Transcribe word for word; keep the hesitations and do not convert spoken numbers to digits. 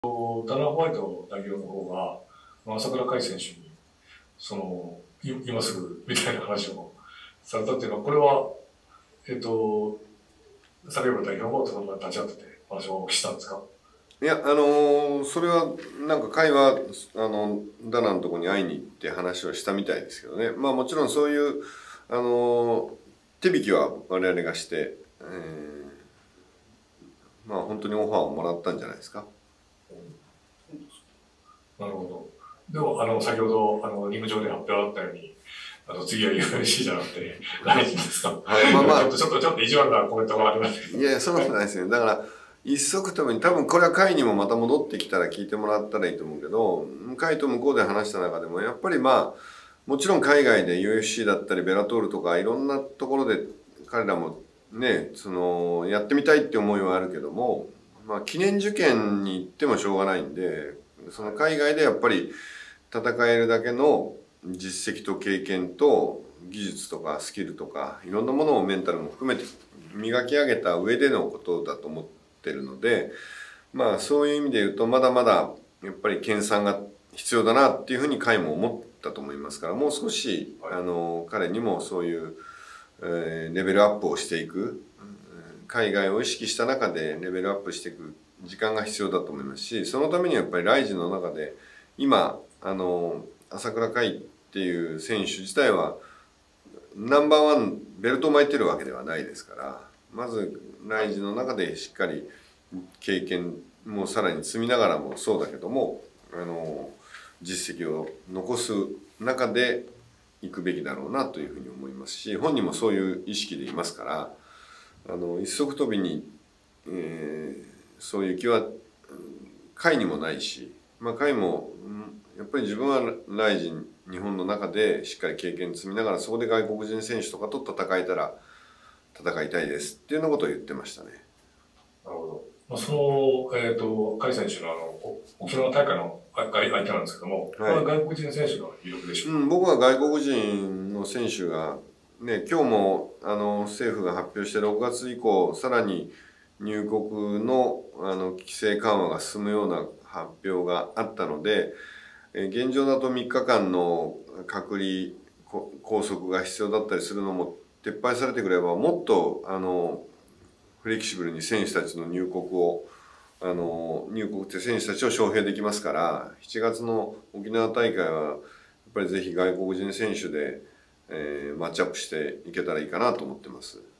ダナ・ホワイト代表の方が、まあ朝倉海選手に、その、い今すぐみたいな話をされたっていうのは、これは、えっと、坂井代表もその場に立ち会ってて話をしたんですか？ いや、あのーそれは、なんか会は、あの、ダナのところに会いに行って話をしたみたいですけどね。まあもちろんそういう、あのー手引きは我々がして、えーまあ本当にオファーをもらったんじゃないですか。 なるほど。でも、あの、先ほど、あの、リング上で発表あったように、あの、次は ユーエフシー じゃなくて、ライジンですか？ はい、まあまあ、 ちょっと、ちょっと、ちょっと意地悪なコメントがありますけど。 いやいや、そんなことないですよね。だから、一足飛びに、多分これは会にもまた戻ってきたら聞いてもらったらいいと思うけど、会と向こうで話した中でも、やっぱりまあ、もちろん海外で ユーエフシー だったり、ベラトールとか、いろんなところで彼らもね、その、やってみたいって思いはあるけども、まあ、記念受験に行ってもしょうがないんで、その海外でやっぱり戦えるだけの実績と経験と技術とかスキルとかいろんなものをメンタルも含めて磨き上げた上でのことだと思ってるので、まあそういう意味で言うとまだまだやっぱり研鑽が必要だなっていうふうに彼も思ったと思いますから、もう少しあの彼にもそういう、えーレベルアップをしていく、海外を意識した中でレベルアップしていく時間が必要だと思いますし、そのためにはやっぱりライジンの中で今あの朝倉海っていう選手自体はナンバーワンベルトを巻いてるわけではないですから、まずライジンの中でしっかり経験もさらに積みながらもそうだけども、あの実績を残す中で行くべきだろうなというふうに思いますし、本人もそういう意識でいますから、あの一足飛びに、えーそういう気は会にもないし、まあ、会もやっぱり自分はライジン日本の中でしっかり経験積みながら、そこで外国人選手とかと戦えたら戦いたいですっていうようなことを言ってましたね。 なるほど。まあ、その、えっと、海選手のあの、お沖縄大会の相相手なんですけども、これは外国人選手の有力でしょうか？ うん、僕は外国人の選手が、ね、今日もあの政府が発表してろくがつ以降さらに入国のあの規制緩和が進むような発表があったので、え現状だとみっかかんの隔離拘束が必要だったりするのも撤廃されてくれば、もっとあのフレキシブルに選手たちの入国をあの入国って選手たちを招聘できますから、しちがつの沖縄大会はやっぱりぜひ外国人選手で、えーマッチアップしていけたらいいかなと思ってます。